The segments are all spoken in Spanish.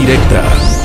Directa.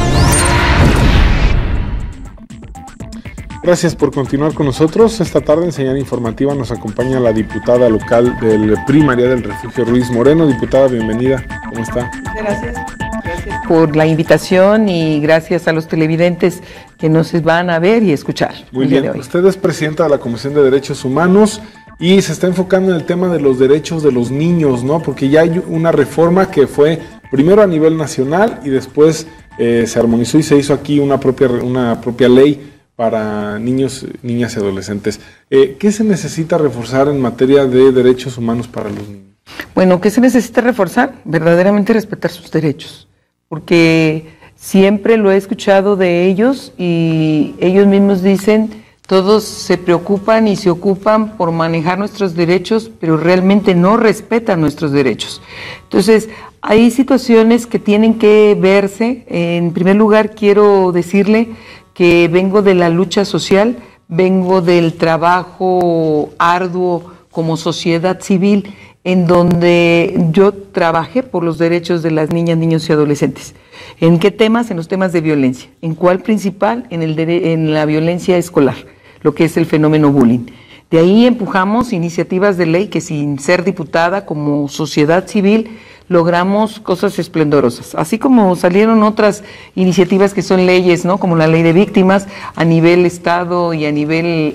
Gracias por continuar con nosotros. Esta tarde en Señal Informativa nos acompaña la diputada local del PRI, María del Refugio Ruiz Moreno. Diputada, bienvenida. ¿Cómo está? Gracias. Gracias por la invitación y gracias a los televidentes que nos van a ver y escuchar. Muy bien. Usted es presidenta de la Comisión de Derechos Humanos y se está enfocando en el tema de los derechos de los niños, ¿no? Porque ya hay una reforma que fue primero a nivel nacional y después se armonizó y se hizo aquí una propia ley para niños, niñas y adolescentes. ¿Qué se necesita reforzar en materia de derechos humanos para los niños? Bueno, ¿qué se necesita reforzar? Verdaderamente respetar sus derechos, porque siempre lo he escuchado de ellos y ellos mismos dicen, todos se preocupan y se ocupan por manejar nuestros derechos, pero realmente no respetan nuestros derechos. Entonces, hay situaciones que tienen que verse. En primer lugar, quiero decirle que vengo de la lucha social, vengo del trabajo arduo como sociedad civil, en donde yo trabajé por los derechos de las niñas, niños y adolescentes. ¿En qué temas? En los temas de violencia. ¿En cuál principal? En la violencia escolar, lo que es el fenómeno bullying. De ahí empujamos iniciativas de ley que, sin ser diputada, como sociedad civil, logramos cosas esplendorosas, así como salieron otras iniciativas que son leyes, ¿no? Como la ley de víctimas a nivel estado y a nivel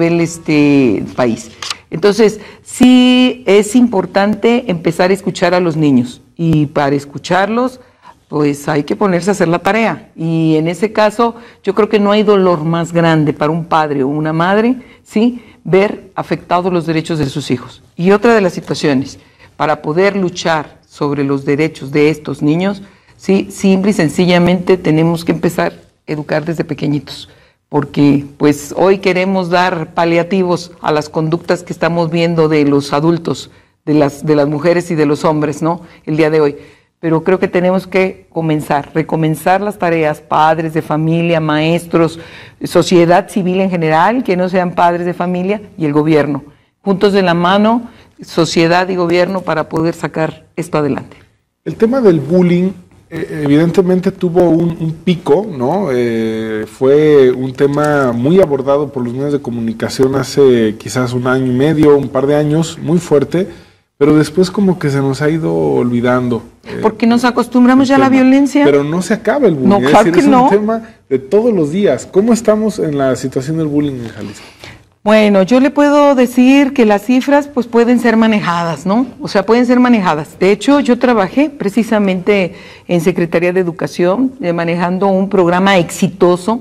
país. Entonces, sí es importante empezar a escuchar a los niños y para escucharlos, pues hay que ponerse a hacer la tarea. Y en ese caso, yo creo que no hay dolor más grande para un padre o una madre, ¿sí?, ver afectados los derechos de sus hijos. Y otra de las situaciones, para poder luchar sobre los derechos de estos niños, sí, simple y sencillamente tenemos que empezar a educar desde pequeñitos, porque pues hoy queremos dar paliativos a las conductas que estamos viendo de los adultos, de las mujeres y de los hombres, ¿no?, el día de hoy. Pero creo que tenemos que recomenzar las tareas, padres de familia, maestros, sociedad civil en general, que no sean padres de familia, y el gobierno, juntos de la mano, sociedad y gobierno, para poder sacar esto adelante. El tema del bullying evidentemente tuvo un pico, ¿no? Fue un tema muy abordado por los medios de comunicación hace quizás un año y medio, un par de años, muy fuerte, pero después como que se nos ha ido olvidando. Porque nos acostumbramos ya a la violencia. Pero no se acaba el bullying, no, claro que no. Es un tema de todos los días. ¿Cómo estamos en la situación del bullying en Jalisco? Bueno, yo le puedo decir que las cifras pues pueden ser manejadas, ¿no? O sea, pueden ser manejadas. De hecho, yo trabajé precisamente en Secretaría de Educación, manejando un programa exitoso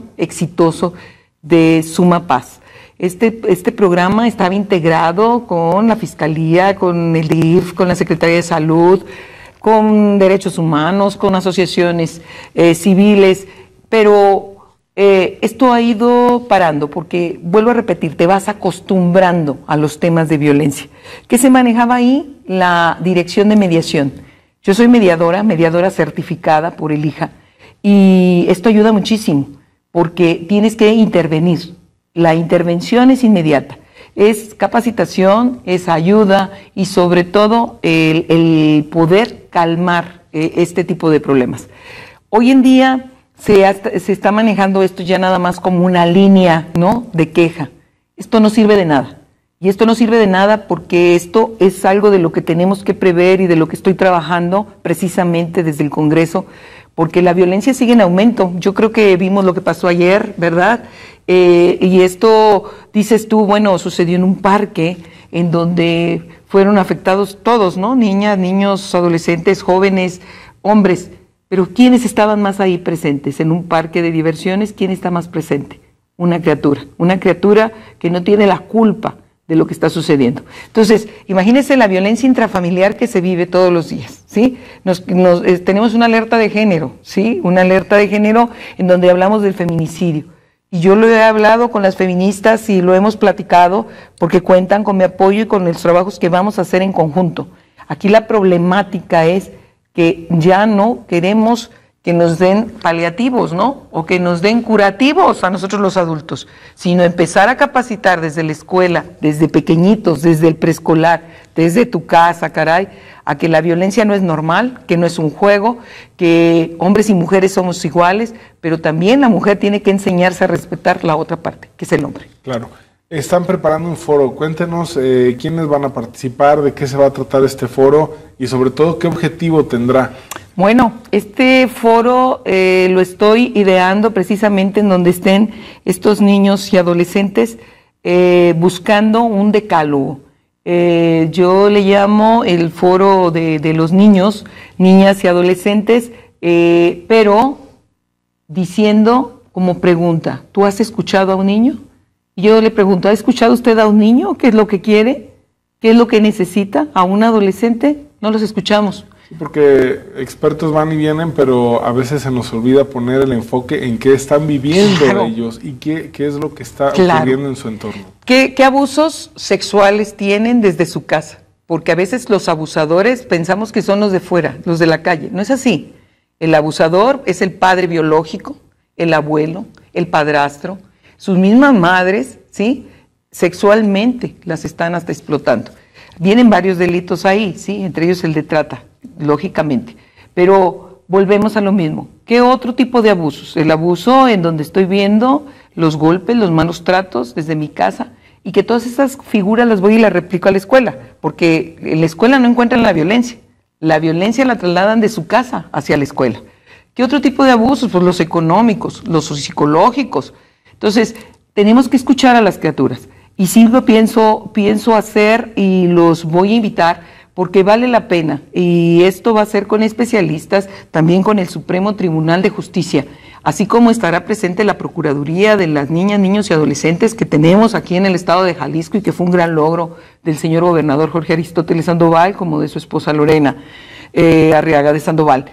de Suma Paz. Este programa estaba integrado con la Fiscalía, con el DIF, con la Secretaría de Salud, con Derechos Humanos, con asociaciones civiles, pero esto ha ido parando porque, vuelvo a repetir, te vas acostumbrando a los temas de violencia. ¿Qué se manejaba ahí? La dirección de mediación. Yo soy mediadora certificada por el IJA, y esto ayuda muchísimo porque tienes que intervenir. La intervención es inmediata, es capacitación, es ayuda y sobre todo el poder calmar este tipo de problemas. Hoy en día se está manejando esto ya nada más como una línea, ¿no?, de queja. Esto no sirve de nada. Y esto no sirve de nada porque esto es algo de lo que tenemos que prever y de lo que estoy trabajando precisamente desde el Congreso, porque la violencia sigue en aumento. Yo creo que vimos lo que pasó ayer, ¿verdad? Y esto, dices tú, bueno, sucedió en un parque en donde fueron afectados todos, ¿no? Niñas, niños, adolescentes, jóvenes, hombres. Pero ¿quiénes estaban más ahí presentes? En un parque de diversiones, ¿quién está más presente? Una criatura que no tiene la culpa de lo que está sucediendo. Entonces, imagínense la violencia intrafamiliar que se vive todos los días, ¿sí? Tenemos una alerta de género, ¿sí? Una alerta de género en donde hablamos del feminicidio. Y yo lo he hablado con las feministas y lo hemos platicado porque cuentan con mi apoyo y con los trabajos que vamos a hacer en conjunto. Aquí la problemática es que ya no queremos que nos den paliativos, ¿no? O que nos den curativos a nosotros los adultos, sino empezar a capacitar desde la escuela, desde pequeñitos, desde el preescolar, desde tu casa, caray, a que la violencia no es normal, que no es un juego, que hombres y mujeres somos iguales, pero también la mujer tiene que enseñarse a respetar la otra parte, que es el hombre. Claro. Están preparando un foro. Cuéntenos quiénes van a participar, de qué se va a tratar este foro y sobre todo qué objetivo tendrá. Bueno, este foro lo estoy ideando precisamente en donde estén estos niños y adolescentes buscando un decálogo. Yo le llamo el foro de los niños, niñas y adolescentes, pero diciendo como pregunta, ¿tú has escuchado a un niño? Y yo le pregunto, ¿ha escuchado usted a un niño? ¿Qué es lo que quiere? ¿Qué es lo que necesita? ¿A un adolescente? No los escuchamos. Sí, porque expertos van y vienen, pero a veces se nos olvida poner el enfoque en qué están viviendo ellos y qué es lo que está ocurriendo en su entorno. ¿Qué abusos sexuales tienen desde su casa? Porque a veces los abusadores pensamos que son los de fuera, los de la calle. No es así. El abusador es el padre biológico, el abuelo, el padrastro, sus mismas madres, ¿sí? Sexualmente las están hasta explotando. Vienen varios delitos ahí, ¿sí? Entre ellos el de trata, lógicamente. Pero volvemos a lo mismo. ¿Qué otro tipo de abusos? El abuso en donde estoy viendo los golpes, los malos tratos desde mi casa, y que todas esas figuras las voy y las replico a la escuela, porque en la escuela no encuentran la violencia la trasladan de su casa hacia la escuela. ¿Qué otro tipo de abusos? Pues los económicos, los psicológicos. Entonces, tenemos que escuchar a las criaturas. Y sí lo pienso hacer y los voy a invitar porque vale la pena. Y esto va a ser con especialistas, también con el Supremo Tribunal de Justicia, así como estará presente la Procuraduría de las Niñas, Niños y Adolescentes que tenemos aquí en el estado de Jalisco y que fue un gran logro del señor gobernador Jorge Aristóteles Sandoval, como de su esposa Lorena Arriaga de Sandoval.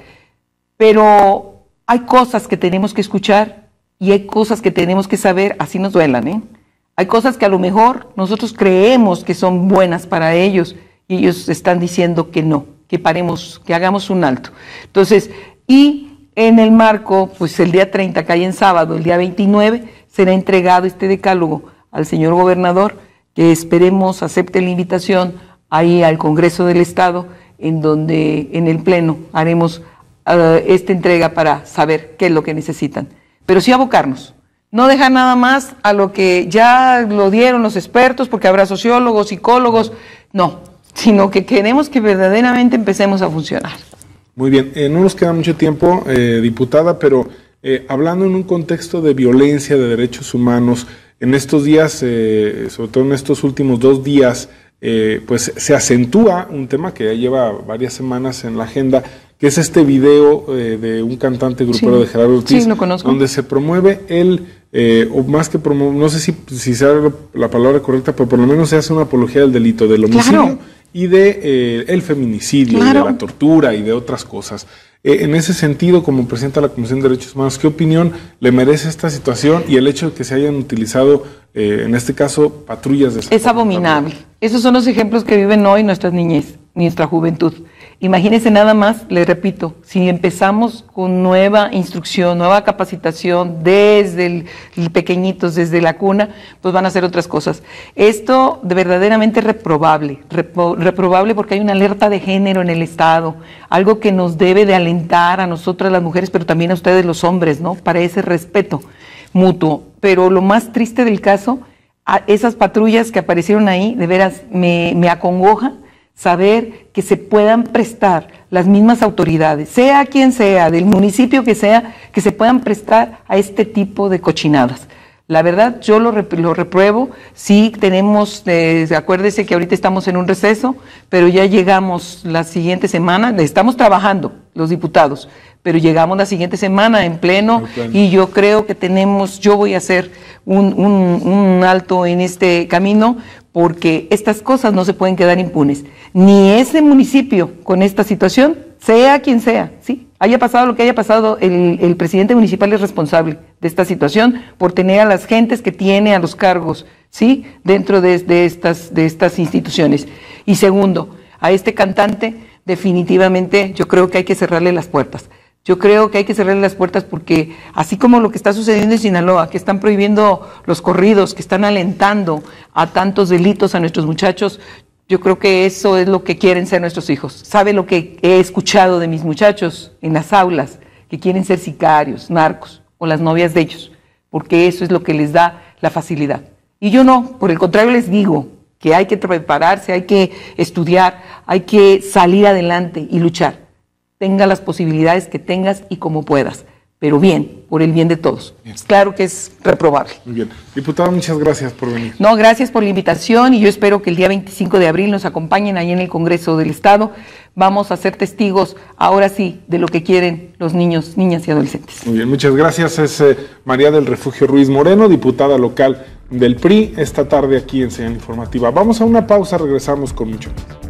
Pero hay cosas que tenemos que escuchar y hay cosas que tenemos que saber, así nos duelan, ¿eh? Hay cosas que a lo mejor nosotros creemos que son buenas para ellos y ellos están diciendo que no, que paremos, que hagamos un alto. Entonces, y en el marco, pues el día 30, que hay en sábado, el día 29, será entregado este decálogo al señor gobernador, que esperemos acepte la invitación ahí al Congreso del Estado, en donde en el Pleno haremos esta entrega para saber qué es lo que necesitan. Pero sí abocarnos, no dejar nada más a lo que ya lo dieron los expertos, porque habrá sociólogos, psicólogos, no, sino que queremos que verdaderamente empecemos a funcionar. Muy bien, no nos queda mucho tiempo, diputada, pero hablando en un contexto de violencia, de derechos humanos, en estos días, sobre todo en estos últimos 2 días, pues se acentúa un tema que ya lleva varias semanas en la agenda, que es este video de un cantante grupero de Gerardo Ortiz, lo conozco, donde se promueve o más que promueve, no sé si sea la palabra correcta, pero por lo menos se hace una apología del delito del homicidio y de el feminicidio, y de la tortura y de otras cosas. En ese sentido, como presidenta de la Comisión de Derechos Humanos, ¿qué opinión le merece esta situación y el hecho de que se hayan utilizado, en este caso, patrullas de... Es abominable. Esos son los ejemplos que viven hoy nuestras niñez, nuestra juventud. Imagínense nada más, les repito, si empezamos con nueva instrucción, nueva capacitación desde el pequeñitos, desde la cuna, pues van a hacer otras cosas. Esto de verdaderamente reprobable porque hay una alerta de género en el Estado, algo que nos debe de alentar a nosotras las mujeres, pero también a ustedes los hombres, ¿no? Para ese respeto mutuo. Pero lo más triste del caso, a esas patrullas que aparecieron ahí, de veras me acongoja saber que se puedan prestar las mismas autoridades, sea quien sea, del municipio que sea, que se puedan prestar a este tipo de cochinadas. La verdad, yo lo repruebo. Sí tenemos, acuérdese que ahorita estamos en un receso, pero ya llegamos la siguiente semana, estamos trabajando los diputados, pero llegamos la siguiente semana en pleno y yo creo que yo voy a hacer un alto en este camino, porque estas cosas no se pueden quedar impunes. Ni ese municipio con esta situación, sea quien sea, ¿sí? Haya pasado lo que haya pasado, el presidente municipal es responsable de esta situación por tener a las gentes que tiene a los cargos, ¿sí? Dentro de estas instituciones. Y segundo, a este cantante definitivamente yo creo que hay que cerrarle las puertas. Yo creo que hay que cerrarle las puertas porque así como lo que está sucediendo en Sinaloa, que están prohibiendo los corridos, que están alentando a tantos delitos a nuestros muchachos, yo creo que eso es lo que quieren ser nuestros hijos. ¿Sabe lo que he escuchado de mis muchachos en las aulas? Que quieren ser sicarios, narcos o las novias de ellos, porque eso es lo que les da la facilidad. Y yo no, por el contrario les digo que hay que prepararse, hay que estudiar, hay que salir adelante y luchar. Tenga las posibilidades que tengas y como puedas, pero bien, por el bien de todos. Bien. Claro que es reprobable. Muy bien. Diputada, muchas gracias por venir. No, gracias por la invitación y yo espero que el día 25 de abril nos acompañen ahí en el Congreso del Estado. Vamos a ser testigos, ahora sí, de lo que quieren los niños, niñas y adolescentes. Muy bien, muchas gracias. Es María del Refugio Ruiz Moreno, diputada local del PRI, esta tarde aquí en Señal Informativa. Vamos a una pausa, regresamos con mucho más.